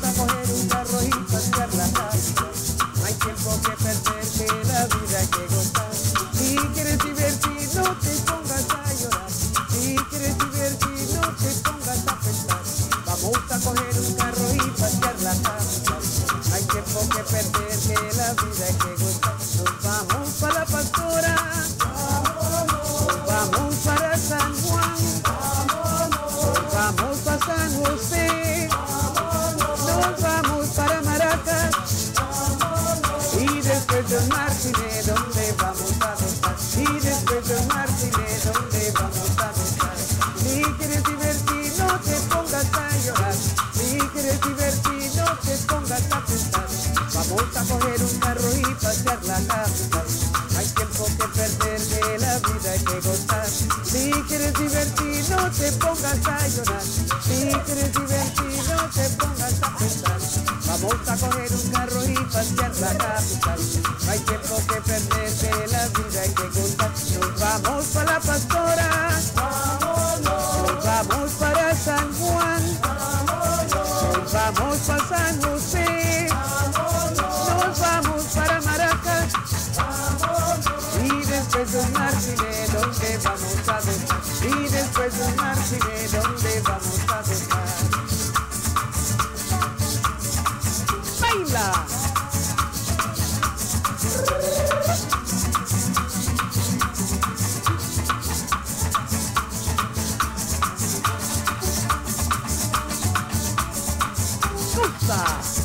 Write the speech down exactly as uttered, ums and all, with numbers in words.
a coger un carro y pasear la casa. No hay tiempo que perder, que la vida hay que gozar. Si quieres divertir, no te pongas a llorar. Si quieres divertir, no te pongas a pensar. Vamos a coger un carro y pasear la casa. No hay tiempo que perder, que la vida hay que gozar. Nos vamos para la Pastora. Nos vamos para San Juan. Nos vamos para San José. Nos vamos para Maracas. Y después del Martínez, ¿dónde vamos a gozar? Y después del Martínez, ¿dónde vamos a gozar? Si quieres divertir, no te pongas a llorar. Si quieres divertir, no te pongas a pensar. Vamos a coger un carro y pasear la capital. No hay tiempo que perder, que la vida hay que gozar. Si quieres divertir, no te pongas a llorar. Si quieres divertir, no te pongas a pensar. Vamos a coger un carro y pasear la capital. No hay tiempo que perder, que la vida hay que gozar. Nos vamos para la Pastora. Nos vamos para San Juan. Nos vamos para San José. Nos vamos para Maracas. Y después de un Martínez, ¿dónde vamos a gozar? Y después de un Martínez, ¿dónde vamos a gozar? ¡Baila! ¡Gusta!